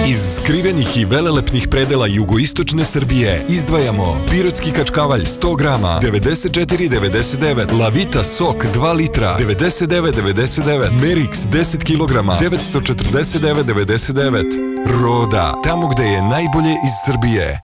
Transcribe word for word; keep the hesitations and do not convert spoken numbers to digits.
Iz skrivenih i velelepnih predela jugoistočne Srbije izdvajamo pirotski kačkavalj sto grama, devedeset četiri devedeset devet, Lavita sok dva litra, devedeset devet devedeset devet, Merix deset kilograma, devetsto četrdeset devet devedeset devet. Roda, tamo gde je najbolje iz Srbije.